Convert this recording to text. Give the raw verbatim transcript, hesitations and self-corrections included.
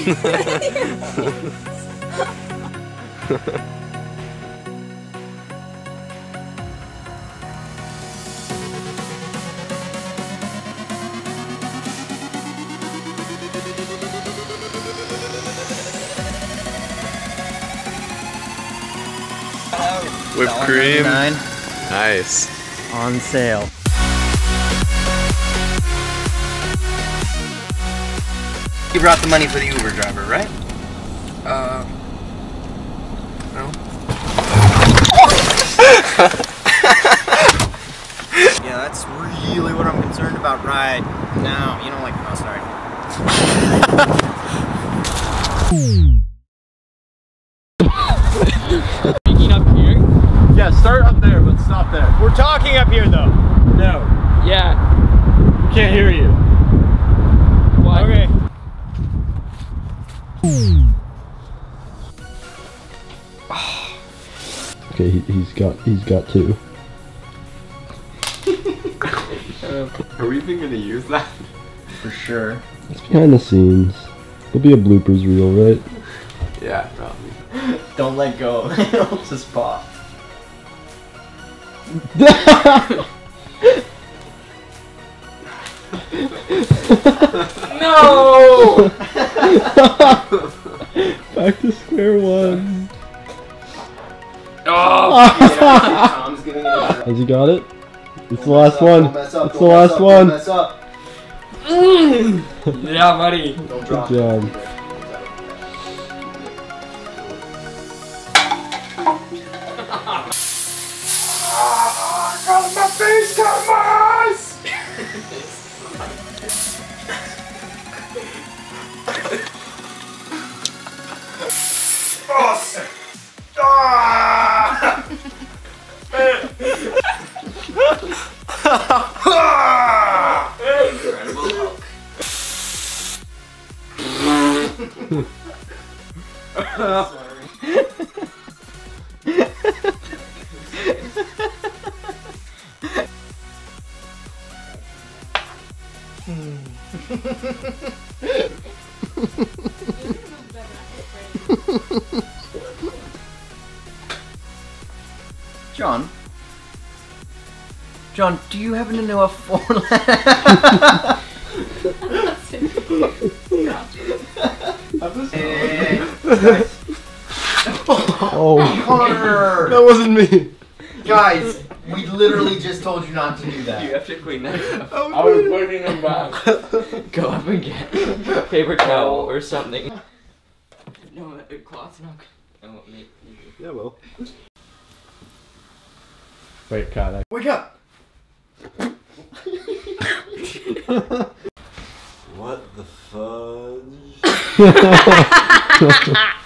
Whipped cream. Nice. On sale. You brought the money for the Uber driver, right? Uh, no. Yeah, that's really what I'm concerned about right now. You know, like, oh, sorry. Speaking up here? Yeah, start up there, but stop there. We're talking up here, though. No. Yeah. We can't hear you. What? Okay. Okay, he, he's got he's got two. Are we even gonna use that? For sure. It's behind the scenes. There'll be a bloopers reel, right? Yeah, probably. Don't let go. It'll just pop. No! Back to square one. Oh! Tom's giving it a Has he got it? It's the Don't last mess up, one. don't mess up, It's the don't last mess up, one. Don't mess up. Yeah, buddy. Don't drop Good job. it. Got my face, got my eyes! Oh, sick. Ah! Incredible Hulk. John? John, do you happen to know a four Hey, Oh, Connor! that wasn't me. Guys, we literally just told you not to do that. You have to clean that up. Oh, I was putting them back. Go up and get a paper towel or something. No, the cloth's not good. Oh, maybe. Yeah, well. Wait, God. Wake up! What the fudge?